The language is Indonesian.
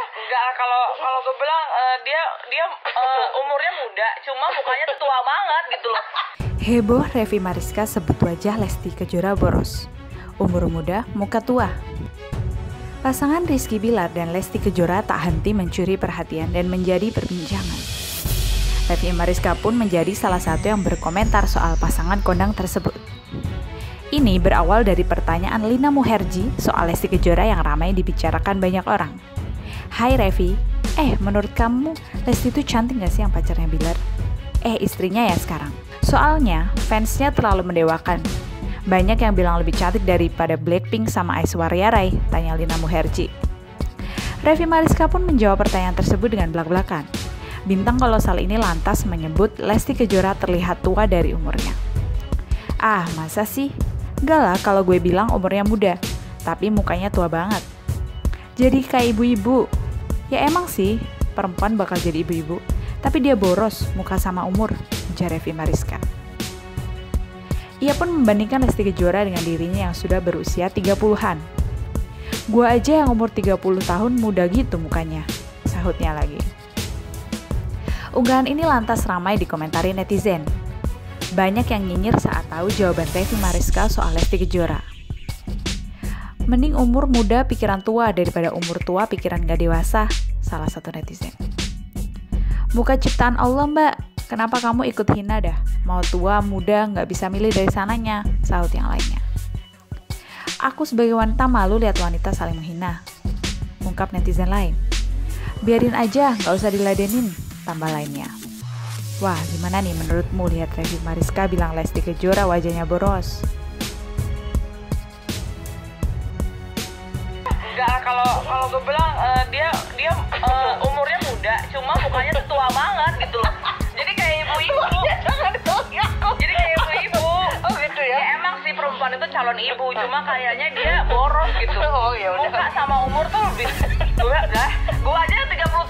Enggak, kalau kalau gue bilang dia umurnya muda, cuma mukanya tuh tua banget gitu loh. Heboh Revi Mariska sebut wajah Lesti Kejora boros. Umur muda, muka tua. Pasangan Rizky Bilar dan Lesti Kejora tak henti mencuri perhatian dan menjadi perbincangan. Revi Mariska pun menjadi salah satu yang berkomentar soal pasangan kondang tersebut. Ini berawal dari pertanyaan Lina Muherji soal Lesti Kejora yang ramai dibicarakan banyak orang. Hai Revi, menurut kamu Lesti itu cantik gak sih yang pacarnya Bilar? Istrinya ya sekarang. Soalnya fansnya terlalu mendewakan. Banyak yang bilang lebih cantik daripada Blackpink sama Aishwarya Rai, tanya Lina Muherji. Revi Mariska pun menjawab pertanyaan tersebut dengan belak-belakan. Bintang kolosal ini lantas menyebut Lesti Kejora terlihat tua dari umurnya. Masa sih? Enggak lah kalau gue bilang umurnya muda, tapi mukanya tua banget. Jadi kayak ibu-ibu. Ya emang sih, perempuan bakal jadi ibu-ibu, tapi dia boros muka sama umur, ujar Revi Mariska. Ia pun membandingkan Lesti Kejora dengan dirinya yang sudah berusia 30-an. Gua aja yang umur 30 tahun muda gitu mukanya, sahutnya lagi. Unggahan ini lantas ramai dikomentari netizen. Banyak yang nyinyir saat tahu jawaban Revi Mariska soal Lesti Kejora. Mending umur muda pikiran tua daripada umur tua pikiran gak dewasa, salah satu netizen. Muka ciptaan Allah mbak, kenapa kamu ikut hina dah? Mau tua, muda, gak bisa milih dari sananya, sahut yang lainnya. Aku sebagai wanita malu lihat wanita saling menghina, ungkap netizen lain. Biarin aja, gak usah diladenin, tambah lainnya. Wah, gimana nih menurutmu lihat Revi Mariska bilang Lesti Kejora wajahnya boros? Enggak, kalau gue bilang dia umurnya muda, cuma mukanya tuh tua banget gitu loh. Jadi kayak ibu-ibu. Jadi kayak ibu-ibu. Oh gitu ya? Ya emang sih perempuan itu calon ibu, cuma kayaknya dia boros gitu. Oh ya udah. Muka sama umur tuh lebih. Gue aja 30